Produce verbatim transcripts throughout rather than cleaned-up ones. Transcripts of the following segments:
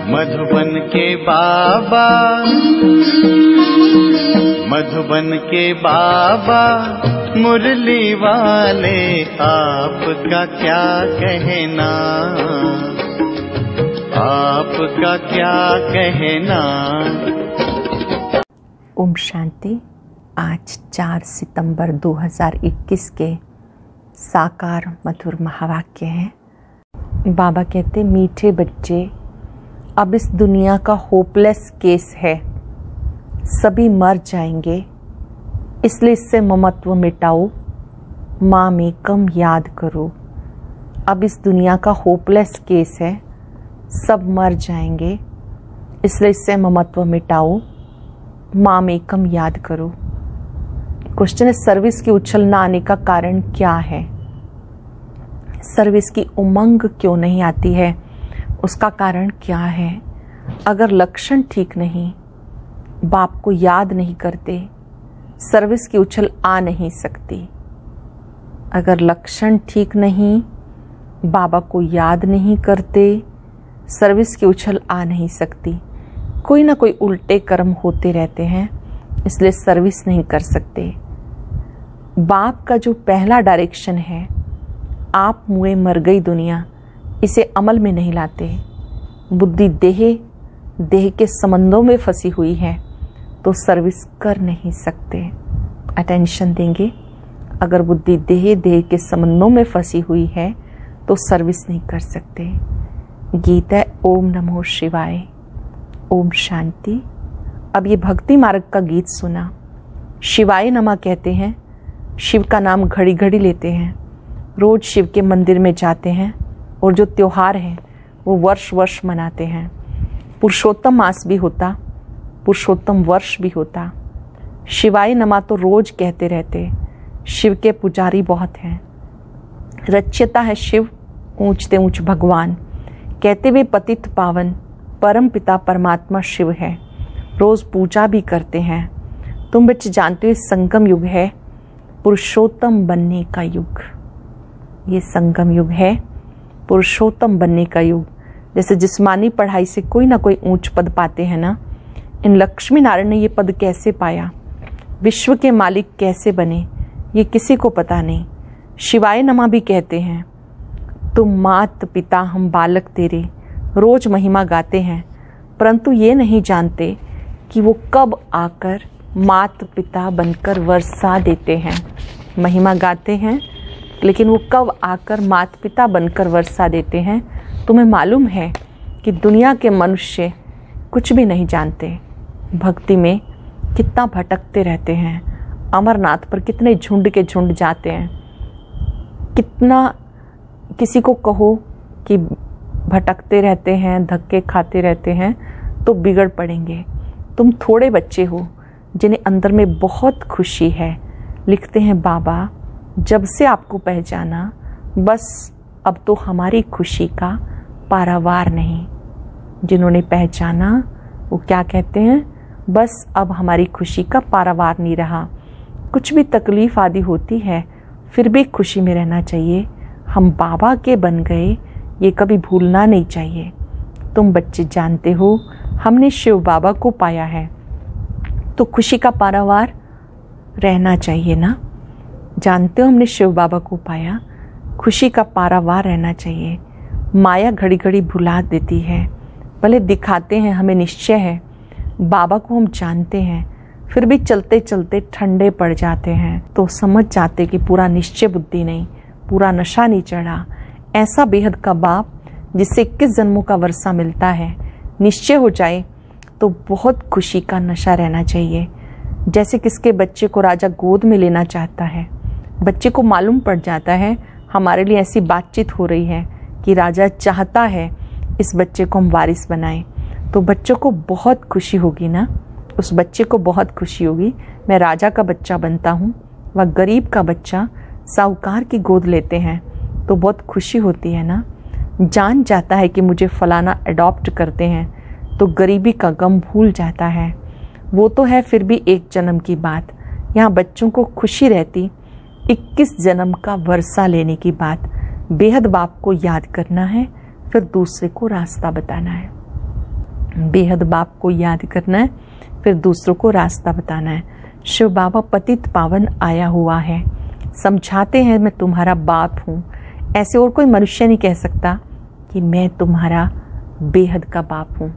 मधुबन के बाबा, मधुबन के बाबा मुरली वाले, आपका क्या कहना, आपका क्या कहना। ओम शांति। आज चार सितंबर दो हज़ार इक्कीस के साकार मधुर महावाक्य हैं। बाबा कहते, मीठे बच्चे, अब इस दुनिया का होपलेस केस है, सभी मर जाएंगे, इसलिए इससे ममत्व मिटाओ, माँ में कम याद करो। अब इस दुनिया का होपलेस केस है, सब मर जाएंगे, इसलिए इससे ममत्व मिटाओ, माँ में कम याद करो। क्वेश्चन है, सर्विस की उछल न आने का कारण क्या है? सर्विस की उमंग क्यों नहीं आती है? उसका कारण क्या है? अगर लक्षण ठीक नहीं, बाप को याद नहीं करते, सर्विस की उछल आ नहीं सकती। अगर लक्षण ठीक नहीं, बाबा को याद नहीं करते, सर्विस की उछल आ नहीं सकती। कोई ना कोई उल्टे कर्म होते रहते हैं, इसलिए सर्विस नहीं कर सकते। बाप का जो पहला डायरेक्शन है, आप मुए मर गई दुनिया, इसे अमल में नहीं लाते। बुद्धि देह देह के संबंधों में फंसी हुई है तो सर्विस कर नहीं सकते। अटेंशन देंगे, अगर बुद्धि देह देह के संबंधों में फंसी हुई है तो सर्विस नहीं कर सकते। गीत है ओम नमो शिवाय, ओम शांति। अब ये भक्ति मार्ग का गीत सुना। शिवाय नमा कहते हैं, शिव का नाम घड़ी घड़ी लेते हैं, रोज शिव के मंदिर में जाते हैं, और जो त्योहार है वो वर्ष वर्ष मनाते हैं। पुरुषोत्तम मास भी होता, पुरुषोत्तम वर्ष भी होता। शिवाय नमा तो रोज कहते रहते। शिव के पुजारी बहुत हैं। रच्यता है शिव, ऊंचते ऊंच भगवान, कहते हुए पतित पावन परम पिता परमात्मा शिव है। रोज पूजा भी करते हैं। तुम बच्चे जानते हो, संगम युग है, पुरुषोत्तम बनने का युग। ये संगम युग है, पुरुषोत्तम बनने का युग। जैसे जिस्मानी पढ़ाई से कोई ना कोई ऊंच पद पाते हैं ना, इन लक्ष्मी नारायण ने ये पद कैसे पाया, विश्व के मालिक कैसे बने, ये किसी को पता नहीं। शिवाय नमा भी कहते हैं, तुम मात पिता हम बालक तेरे, रोज महिमा गाते हैं, परंतु ये नहीं जानते कि वो कब आकर मात पिता बनकर वर्षा देते हैं। महिमा गाते हैं, लेकिन वो कब आकर मात पिता बनकर वर्षा देते हैं। तुम्हें मालूम है कि दुनिया के मनुष्य कुछ भी नहीं जानते। भक्ति में कितना भटकते रहते हैं, अमरनाथ पर कितने झुंड के झुंड जाते हैं। कितना किसी को कहो कि भटकते रहते हैं, धक्के खाते रहते हैं, तो बिगड़ पड़ेंगे। तुम थोड़े बच्चे हो जिन्हें अंदर में बहुत खुशी है। लिखते हैं, बाबा जब से आपको पहचाना, बस अब तो हमारी खुशी का पारावार नहीं। जिन्होंने पहचाना वो क्या कहते हैं, बस अब हमारी खुशी का पारावार नहीं रहा। कुछ भी तकलीफ आदि होती है, फिर भी खुशी में रहना चाहिए। हम बाबा के बन गए, ये कभी भूलना नहीं चाहिए। तुम बच्चे जानते हो, हमने शिव बाबा को पाया है, तो खुशी का पारावार रहना चाहिए ना। जानते हो, हमने शिव बाबा को पाया, खुशी का पारावार रहना चाहिए। माया घड़ी घड़ी भुला देती है, भले दिखाते हैं हमें निश्चय है, बाबा को हम जानते हैं, फिर भी चलते चलते ठंडे पड़ जाते हैं। तो समझ जाते कि पूरा निश्चय बुद्धि नहीं, पूरा नशा नहीं चढ़ा। ऐसा बेहद का बाप जिससे इक्कीस जन्मों का वर्षा मिलता है, निश्चय हो जाए तो बहुत खुशी का नशा रहना चाहिए। जैसे किसके बच्चे को राजा गोद में लेना चाहता है, बच्चे को मालूम पड़ जाता है हमारे लिए ऐसी बातचीत हो रही है कि राजा चाहता है इस बच्चे को हम वारिस बनाएं, तो बच्चों को बहुत खुशी होगी ना। उस बच्चे को बहुत खुशी होगी, मैं राजा का बच्चा बनता हूँ। वह गरीब का बच्चा साहूकार की गोद लेते हैं तो बहुत खुशी होती है ना। जान जाता है कि मुझे फलाना अडॉप्ट करते हैं तो गरीबी का गम भूल जाता है। वो तो है फिर भी एक जन्म की बात, यहाँ बच्चों को खुशी रहती इक्कीस जन्म का वर्षा लेने की बात। बेहद बाप को याद करना है, फिर दूसरे को रास्ता बताना है। बेहद बाप को याद करना है, फिर दूसरों को रास्ता बताना है। शिव बाबा पतित पावन आया हुआ है, समझाते हैं मैं तुम्हारा बाप हूँ। ऐसे और कोई मनुष्य नहीं कह सकता कि मैं तुम्हारा बेहद का बाप हूँ।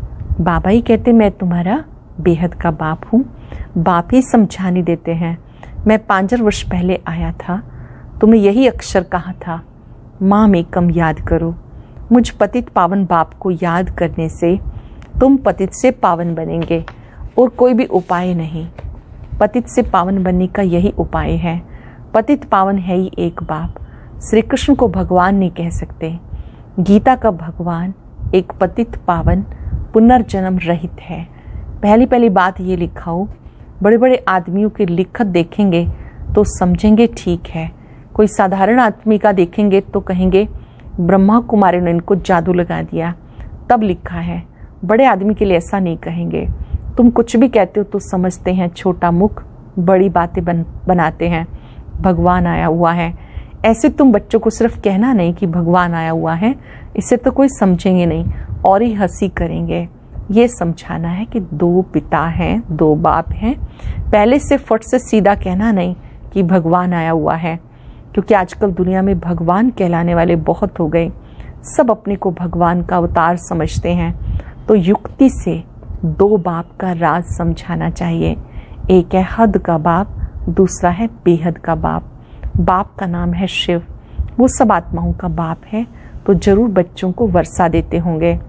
बाबा ही कहते मैं तुम्हारा बेहद का बाप हूँ। बाप ही समझाने देते हैं। मैं पाँच वर्ष पहले आया था, तुम्हें यही अक्षर कहा था, माम एकम याद करो। मुझ पतित पावन बाप को याद करने से तुम पतित से पावन बनेंगे, और कोई भी उपाय नहीं। पतित से पावन बनने का यही उपाय है। पतित पावन है ही एक बाप। श्री कृष्ण को भगवान नहीं कह सकते। गीता का भगवान एक पतित पावन पुनर्जन्म रहित है। पहली पहली बात ये लिखा हो, बड़े बड़े आदमियों की लिखत देखेंगे तो समझेंगे ठीक है। कोई साधारण आदमी का देखेंगे तो कहेंगे ब्रह्मा कुमारी ने इनको जादू लगा दिया, तब लिखा है। बड़े आदमी के लिए ऐसा नहीं कहेंगे। तुम कुछ भी कहते हो तो समझते हैं छोटा मुख बड़ी बातें बन, बनाते हैं। भगवान आया हुआ है, ऐसे तुम बच्चों को सिर्फ कहना नहीं कि भगवान आया हुआ है, इससे तो कोई समझेंगे नहीं और ही हंसी करेंगे। ये समझाना है कि दो पिता हैं, दो बाप हैं। पहले से फट से सीधा कहना नहीं कि भगवान आया हुआ है, क्योंकि आजकल दुनिया में भगवान कहलाने वाले बहुत हो गए। सब अपने को भगवान का अवतार समझते हैं। तो युक्ति से दो बाप का राज समझाना चाहिए। एक है हद का बाप, दूसरा है बेहद का बाप। बाप का नाम है शिव, वो सब आत्माओं का बाप है। तो जरूर बच्चों को वर्षा देते होंगे।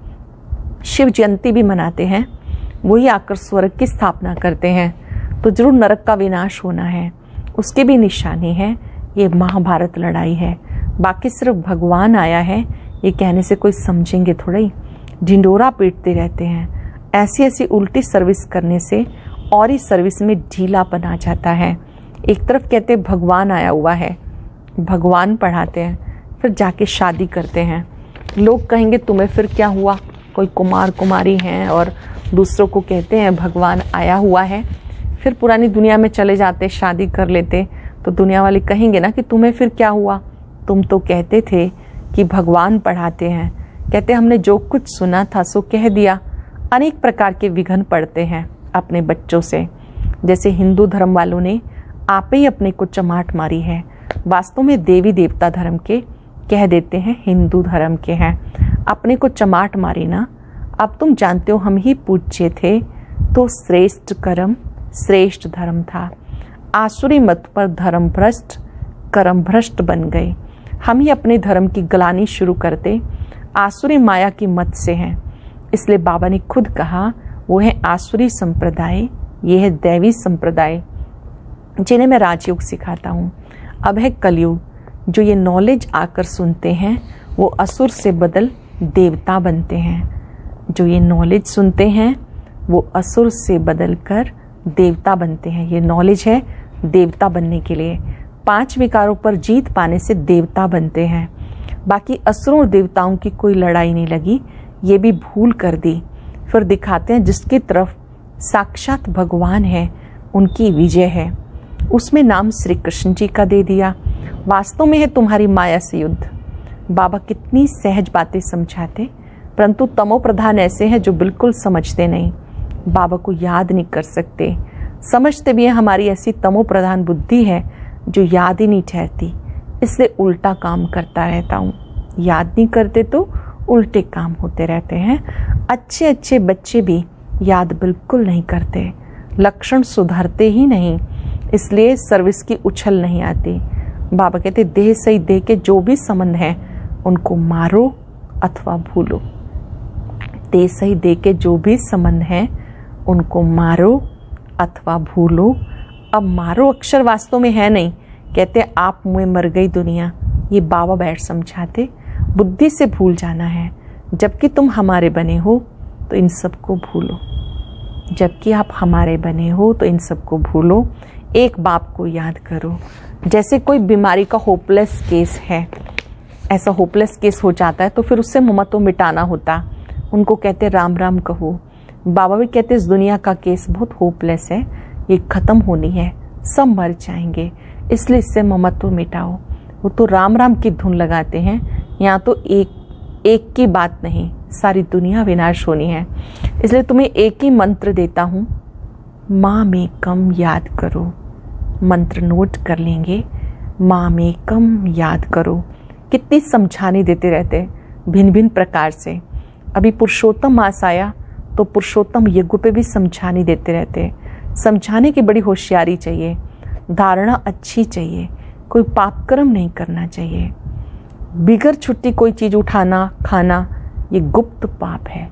शिव जयंती भी मनाते हैं, वही आकर स्वर्ग की स्थापना करते हैं। तो जरूर नरक का विनाश होना है, उसके भी निशानी है। ये महाभारत लड़ाई है। बाकी सिर्फ भगवान आया है ये कहने से कोई समझेंगे थोड़ा ही। ढिंडोरा पीटते रहते हैं। ऐसी ऐसी उल्टी सर्विस करने से और ही सर्विस में ढीलापन आ जाता है। एक तरफ कहते हैं भगवान आया हुआ है, भगवान पढ़ाते हैं, फिर जाके शादी करते हैं। लोग कहेंगे तुम्हें फिर क्या हुआ, कोई कुमार कुमारी हैं और दूसरों को कहते हैं भगवान आया हुआ है, फिर पुरानी दुनिया में चले जाते, शादी कर लेते। तो दुनिया वाले कहेंगे ना कि तुम्हें फिर क्या हुआ, तुम तो कहते थे कि भगवान पढ़ाते हैं। कहते हमने जो कुछ सुना था सो कह दिया। अनेक प्रकार के विघ्न पड़ते हैं अपने बच्चों से। जैसे हिंदू धर्म वालों ने आप ही अपने को चमाट मारी है। वास्तव में देवी देवता धर्म के कह देते हैं हिंदू धर्म के हैं। अपने को चमाट मारी ना। अब तुम जानते हो हम ही पूज्य थे तो श्रेष्ठ कर्म श्रेष्ठ धर्म था। आसुरी मत पर धर्म भ्रष्ट कर्म भ्रष्ट बन गए। हम ही अपने धर्म की गलानी शुरू करते आसुरी माया की मत से हैं। इसलिए बाबा ने खुद कहा वो है आसुरी संप्रदाय, ये है दैवी संप्रदाय जिन्हें मैं राजयोग सिखाता हूँ। अब है कलयुग। जो ये नॉलेज आकर सुनते हैं वो असुर से बदल देवता बनते हैं। जो ये नॉलेज सुनते हैं वो असुर से बदल कर देवता बनते हैं। ये नॉलेज है देवता बनने के लिए। पांच विकारों पर जीत पाने से देवता बनते हैं। बाकी असुरों और देवताओं की कोई लड़ाई नहीं लगी, ये भी भूल कर दी। फिर दिखाते हैं जिसकी तरफ साक्षात भगवान है उनकी विजय है। उसमें नाम श्री कृष्ण जी का दे दिया। वास्तव में है तुम्हारी माया से युद्ध। बाबा कितनी सहज बातें समझाते, परंतु तमो प्रधान ऐसे हैं जो बिल्कुल समझते नहीं, बाबा को याद नहीं कर सकते। समझते भी है हमारी ऐसी तमो प्रधान बुद्धि है जो याद ही नहीं ठहरती, इसलिए उल्टा काम करता रहता हूँ। याद नहीं करते तो उल्टे काम होते रहते हैं। अच्छे अच्छे बच्चे भी याद बिल्कुल नहीं करते, लक्षण सुधरते ही नहीं, इसलिए सर्विस की उछल नहीं आती। बाबा कहते देह सही देह के जो भी संबंध हैं उनको मारो अथवा भूलो। देह सही देह के जो भी संबंध हैं उनको मारो अथवा भूलो। अब मारो अक्षर वास्तव में है नहीं, कहते आप मुँह मर गई दुनिया, ये बाबा बैठ समझाते। बुद्धि से भूल जाना है। जबकि तुम हमारे बने हो तो इन सबको भूलो। जबकि आप हमारे बने हो तो इन सबको भूलो। एक बाप को याद करो। जैसे कोई बीमारी का होपलेस केस है, ऐसा होपलेस केस हो जाता है तो फिर उससे मुँह तो मिटाना होता। उनको कहते राम राम कहो। बाबा भी कहते इस दुनिया का केस बहुत होपलेस है, ये खत्म होनी है, सब मर जाएंगे, इसलिए इससे ममत्व मिटाओ। वो तो राम राम की धुन लगाते हैं। यहाँ तो एक एक की बात नहीं, सारी दुनिया विनाश होनी है। इसलिए तुम्हें एक ही मंत्र देता हूँ, माँ में कम याद करो। मंत्र नोट कर लेंगे, माँ में कम याद करो। कितनी समझाने देते रहते भिन्न भिन्न प्रकार से। अभी पुरुषोत्तम मास आया तो पुरुषोत्तम यज्ञ पे भी समझाने देते रहते। समझाने की बड़ी होशियारी चाहिए, धारणा अच्छी चाहिए, कोई पाप कर्म नहीं करना चाहिए। बिगर छुट्टी कोई चीज़ उठाना खाना ये गुप्त पाप है।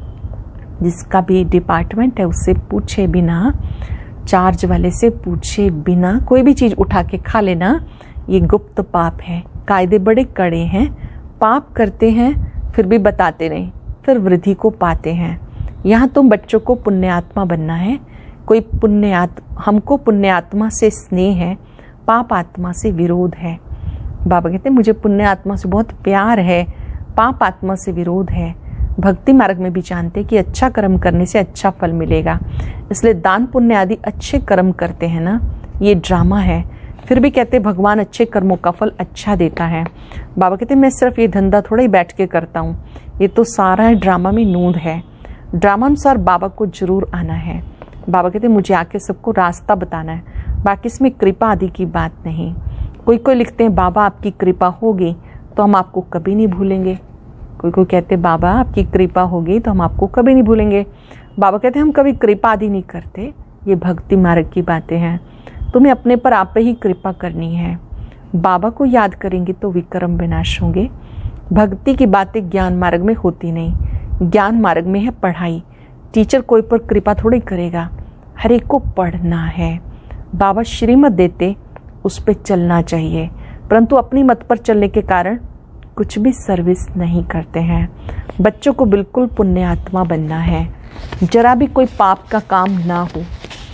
जिसका भी डिपार्टमेंट है उससे पूछे बिना, चार्ज वाले से पूछे बिना कोई भी चीज़ उठा के खा लेना ये गुप्त पाप है। कायदे बड़े कड़े हैं, पाप करते हैं फिर भी बताते नहीं, फिर वृद्धि को पाते हैं। यहाँ तुम बच्चों को पुण्यात्मा बनना है। कोई पुण्यात्मा, हमको पुण्यात्मा से स्नेह है, पाप आत्मा से विरोध है। बाबा कहते हैं मुझे पुण्य आत्मा से बहुत प्यार है, पाप आत्मा से विरोध है। भक्ति मार्ग में भी जानते कि अच्छा कर्म करने से अच्छा फल मिलेगा, इसलिए दान पुण्य आदि अच्छे कर्म करते हैं ना, ये ड्रामा है। फिर भी कहते भगवान अच्छे कर्मों का फल अच्छा देता है। बाबा कहते मैं सिर्फ ये धंधा थोड़ा ही बैठ के करता हूँ, ये तो सारा ड्रामा में नूंद है। ड्रामा अनुसार बाबा को जरूर आना है। बाबा कहते मुझे आके सबको रास्ता बताना है, बाकी इसमें कृपा आदि की बात नहीं। कोई कोई लिखते हैं बाबा आपकी कृपा होगी तो हम आपको कभी नहीं भूलेंगे। कोई कोई कहते हैं बाबा आपकी कृपा होगी तो हम आपको कभी नहीं भूलेंगे। बाबा कहते हैं हम कभी कृपा आदि नहीं करते, ये भक्ति मार्ग की बातें हैं। तुम्हें अपने पर आप पे ही कृपा करनी है। बाबा को याद करेंगे तो विक्रम विनाश होंगे। भक्ति की बातें ज्ञान मार्ग में होती नहीं, ज्ञान मार्ग में है पढ़ाई। टीचर कोई पर कृपा थोड़ी करेगा, हर एक को पढ़ना है। बाबा श्रीमत देते उस पर चलना चाहिए, परंतु अपनी मत पर चलने के कारण कुछ भी सर्विस नहीं करते हैं। बच्चों को बिल्कुल पुण्य आत्मा बनना है, जरा भी कोई पाप का काम ना हो।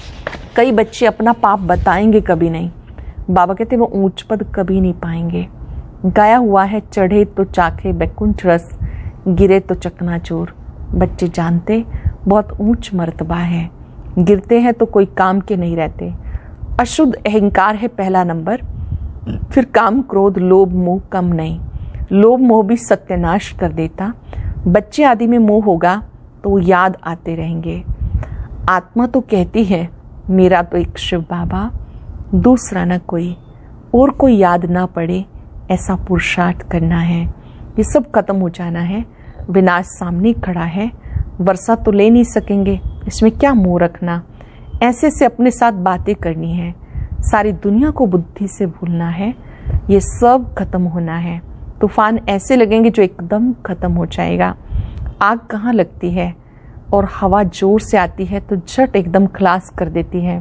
कई बच्चे अपना पाप बताएंगे कभी नहीं। बाबा कहते वो ऊंच पद कभी नहीं पाएंगे। गाया हुआ है चढ़े तो चाखे बैकुंठ रस, गिरे तो चकनाचूर। बच्चे जानते बहुत ऊंच मर्तबा है, गिरते हैं तो कोई काम के नहीं रहते। अशुद्ध अहंकार है पहला नंबर, फिर काम क्रोध लोभ मोह कम नहीं। लोभ मोह भी सत्यानाश कर देता। बच्चे आदि में मोह होगा तो वो याद आते रहेंगे। आत्मा तो कहती है मेरा तो एक शिव बाबा, दूसरा न कोई, और कोई याद ना पड़े ऐसा पुरुषार्थ करना है। ये सब खत्म हो जाना है, विनाश सामने खड़ा है। वर्षा तो ले नहीं सकेंगे, इसमें क्या मोह रखना। ऐसे से अपने साथ बातें करनी है, सारी दुनिया को बुद्धि से भूलना है। ये सब खत्म होना है। तूफान ऐसे लगेंगे जो एकदम खत्म हो जाएगा। आग कहाँ लगती है और हवा जोर से आती है तो झट एकदम खलास कर देती है।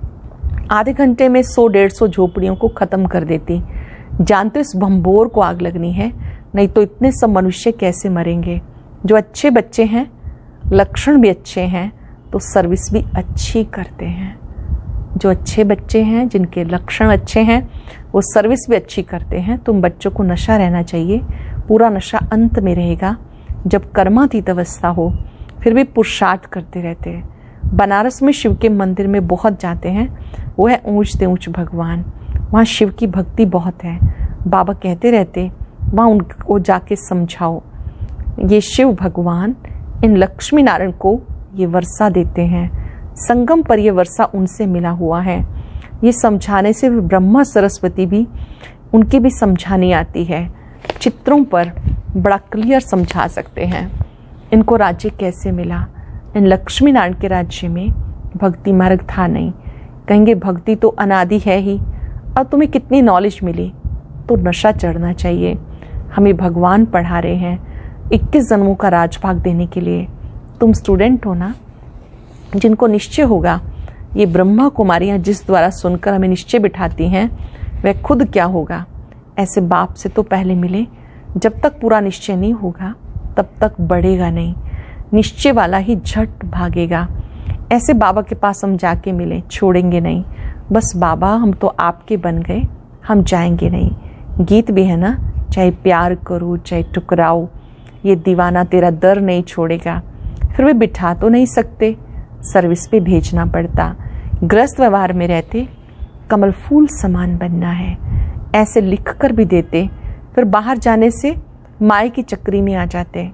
आधे घंटे में सौ डेढ़ सौ झोपड़ियों को खत्म कर देती। जानते इस भंबोर को आग लगनी है, नहीं तो इतने सब मनुष्य कैसे मरेंगे। जो अच्छे बच्चे हैं, लक्षण भी अच्छे हैं, तो सर्विस भी अच्छी करते हैं। जो अच्छे बच्चे हैं, जिनके लक्षण अच्छे हैं, वो सर्विस भी अच्छी करते हैं। तुम बच्चों को नशा रहना चाहिए, पूरा नशा अंत में रहेगा जब कर्मातीत अवस्था हो। फिर भी पुरुषार्थ करते रहते हैं। बनारस में शिव के मंदिर में बहुत जाते हैं, वो है ऊंचते ऊंच भगवान। वहाँ शिव की भक्ति बहुत है। बाबा कहते रहते वहाँ उनको जाके समझाओ, ये शिव भगवान इन लक्ष्मी नारायण को ये वर्षा देते हैं। संगम पर ये वर्षा उनसे मिला हुआ है। ये समझाने से ब्रह्मा सरस्वती भी उनकी भी समझानी आती है। चित्रों पर बड़ा क्लियर समझा सकते हैं। इनको राज्य कैसे मिला। इन लक्ष्मी नारायण के राज्य में भक्ति मार्ग था नहीं। कहेंगे भक्ति तो अनादि है ही, और तुम्हें कितनी नॉलेज मिली। तो नशा चढ़ना चाहिए। हमें भगवान पढ़ा रहे हैं इक्कीस जन्मों का राजभाग देने के लिए। तुम स्टूडेंट हो ना, जिनको निश्चय होगा ये ब्रह्मा कुमारियाँ जिस द्वारा सुनकर हमें निश्चय बिठाती हैं, वह खुद क्या होगा। ऐसे बाप से तो पहले मिले। जब तक पूरा निश्चय नहीं होगा तब तक बढ़ेगा नहीं। निश्चय वाला ही झट भागेगा। ऐसे बाबा के पास हम जाके मिले, छोड़ेंगे नहीं। बस बाबा हम तो आपके बन गए, हम जाएंगे नहीं। गीत भी है ना, चाहे प्यार करो चाहे टुकराओ, ये दीवाना तेरा दर नहीं छोड़ेगा। फिर भी बिठा तो नहीं सकते, सर्विस पे भेजना पड़ता। ग्रस्त व्यवहार में रहते कमल फूल समान बनना है, ऐसे लिख कर भी देते। फिर बाहर जाने से माए की चक्री में आ जाते।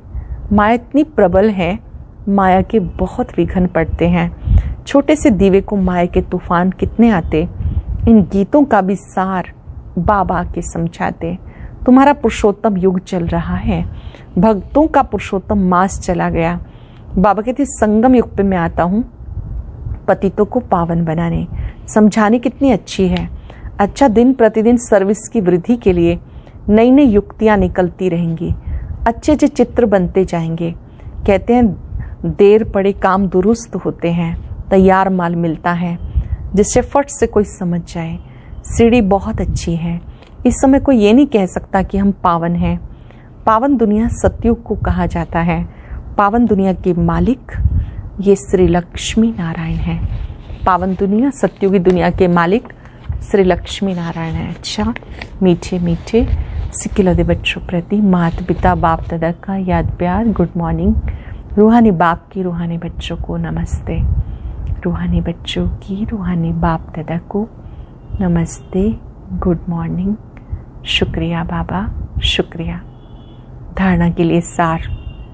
माया इतनी प्रबल है, माया के बहुत विघ्न पड़ते हैं। छोटे से दीवे को माया के तूफान कितने आते। इन गीतों का भी सार बाबा के समझाते। तुम्हारा पुरुषोत्तम युग चल रहा है, भक्तों का पुरुषोत्तम मास चला गया। बाबा कहते संगम युग पे मैं आता हूँ पतितों को पावन बनाने। समझाने कितनी अच्छी है। अच्छा, दिन प्रतिदिन सर्विस की वृद्धि के लिए नई नई युक्तियाँ निकलती रहेंगी, अच्छे अच्छे चित्र बनते जाएंगे। कहते हैं देर पड़े काम दुरुस्त होते हैं, तैयार माल मिलता है जिससे फट से कोई समझ जाए। सीढ़ी बहुत अच्छी है। इस समय कोई ये नहीं कह सकता कि हम पावन हैं। पावन दुनिया सतयुग को कहा जाता है। पावन दुनिया के मालिक ये श्री लक्ष्मी नारायण है। पावन दुनिया सतयुगी दुनिया के मालिक श्री लक्ष्मी नारायण है। अच्छा, मीठे मीठे सिक्किलदे बच्चों प्रति माता पिता बाप दादा का याद प्यार, गुड मॉर्निंग। रूहानी बाप की रूहानी बच्चों को नमस्ते। रूहानी बच्चों की रूहानी बाप दादा को नमस्ते, गुड मॉर्निंग। शुक्रिया बाबा, शुक्रिया। धारणा के लिए सार।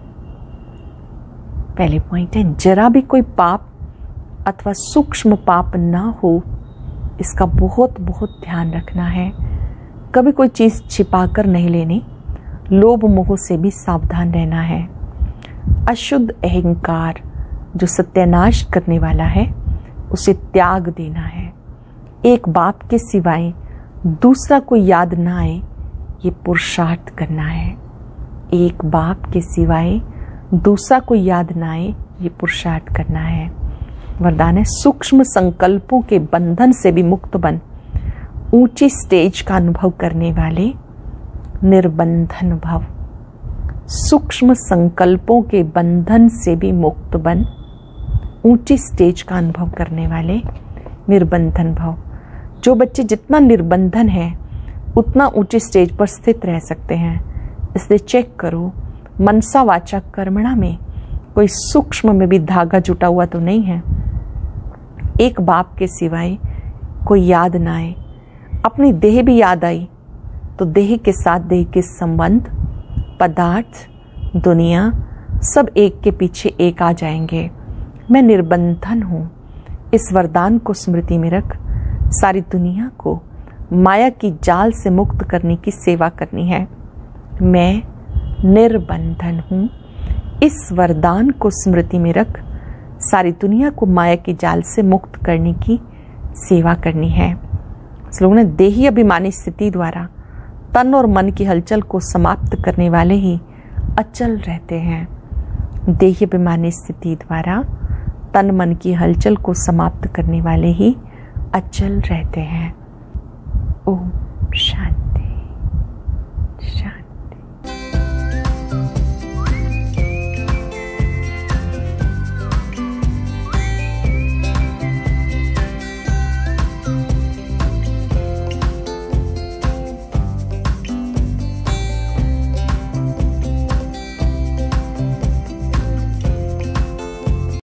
पहले पॉइंट है, जरा भी कोई पाप अथवा सूक्ष्म पाप ना हो, इसका बहुत बहुत ध्यान रखना है। कभी कोई चीज छिपा कर नहीं लेनी। लोभ मोह से भी सावधान रहना है। अशुद्ध अहंकार जो सत्यानाश करने वाला है, उसे त्याग देना है। एक बाप के सिवाय दूसरा कोई याद ना आए, ये पुरुषार्थ करना है। एक बाप के सिवाय दूसरा कोई याद ना आए, ये पुरुषार्थ करना है। वरदान है, सूक्ष्म संकल्पों के बंधन से भी मुक्त बन। ऊंची स्टेज का अनुभव करने वाले निर्बंधन भव। सूक्ष्म संकल्पों के बंधन से भी मुक्त बन। ऊंची स्टेज का अनुभव करने वाले निर्बंधन भव। जो बच्चे जितना निर्बंधन है उतना ऊंची स्टेज पर स्थित रह सकते हैं। इसलिए चेक करो, मनसा वाचा कर्मणा में कोई सूक्ष्म में भी धागा जुटा हुआ तो नहीं है। एक बाप के सिवाय कोई याद ना आए। अपनी देह भी याद आई तो देह के साथ देह के संबंध, पदार्थ, दुनिया सब एक के पीछे एक आ जाएंगे। मैं निर्बंधन हूँ। इस वरदान को स्मृति में रख सारी दुनिया को माया की जाल से मुक्त करने की सेवा करनी है। मैं निर्बंधन हूँ। इस वरदान को स्मृति में रख सारी दुनिया को माया की जाल से मुक्त करने की सेवा करनी है। इस लोगों ने देही अभिमानी स्थिति द्वारा तन और मन की हलचल को समाप्त करने वाले ही अचल रहते हैं। देही अभिमानी स्थिति द्वारा तन मन की हलचल को समाप्त करने वाले ही अचल रहते हैं।